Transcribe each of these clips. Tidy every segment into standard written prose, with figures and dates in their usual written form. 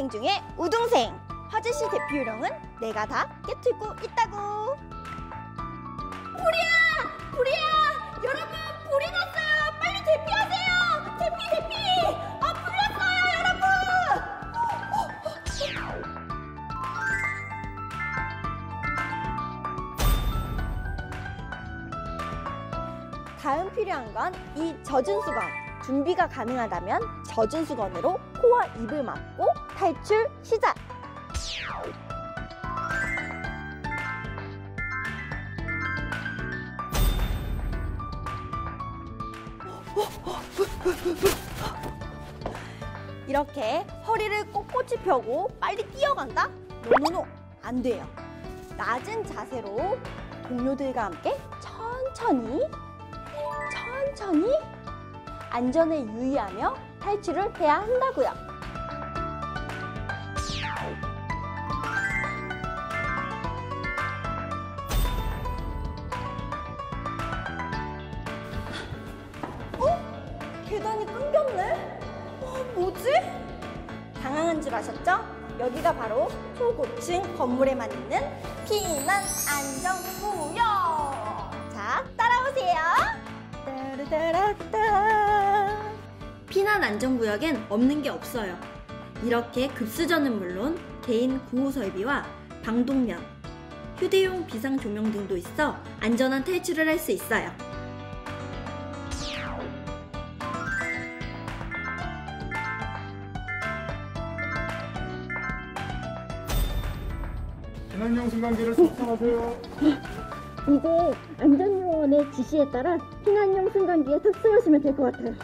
우등생 중에 우등생. 화재시 대피 요령은 내가 다 깨트고 있다고. 불이야! 여러분, 불이 났어요! 빨리 대피하세요! 대피! 아, 불 났어요, 여러분! 다음 필요한 건 이 젖은 수건. 준비가 가능하다면 젖은 수건으로 코와 입을 막고 탈출 시작! 이렇게 허리를 꼿꼿이 펴고 빨리 뛰어간다? 노노노, 안 돼요. 낮은 자세로 동료들과 함께 천천히 안전에 유의하며 탈출을 해야 한다고요. 계단이 끊겼네? 뭐지? 당황한 줄 아셨죠? 여기가 바로 초고층 건물에만 있는 피난 안전구역! 자, 따라오세요! 따라따라따. 피난 안전구역엔 없는 게 없어요. 이렇게 급수전은 물론 개인 구호 설비와 방독면, 휴대용 비상 조명 등도 있어 안전한 탈출을 할 수 있어요. 피난용 승강기를 탑승하세요. 이제 안전요원의 지시에 따라 피난용 승강기에 탑승하시면 될 것 같아요.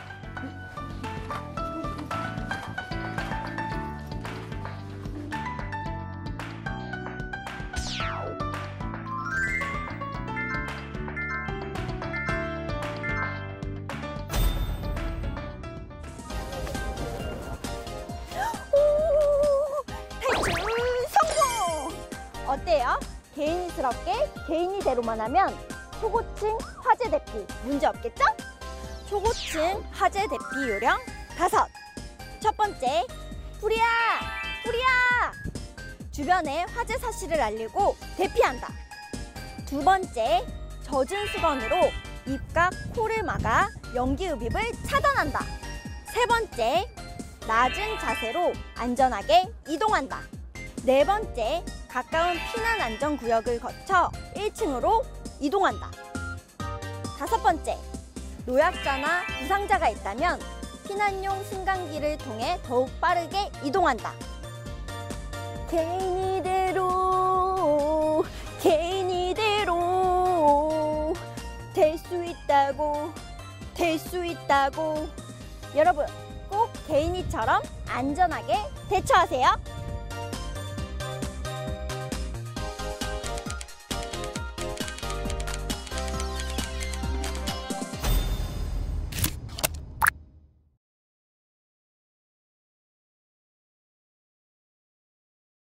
탈출 성공! 어때요? 개인스럽게 개인이대로만 하면 초고층 화재 대피 문제 없겠죠? 초고층 화재 대피 요령 5. 첫 번째, 불이야! 주변에 화재 사실을 알리고 대피한다. 두 번째, 젖은 수건으로 입과 코를 막아 연기 흡입을 차단한다. 세 번째, 낮은 자세로 안전하게 이동한다. 네 번째, 가까운 피난 안전구역을 거쳐 1층으로 이동한다. 5번째, 노약자나 부상자가 있다면 피난용 승강기를 통해 더욱 빠르게 이동한다. 개인이대로 될 수 있다고 여러분 꼭 개인이처럼 안전하게 대처하세요.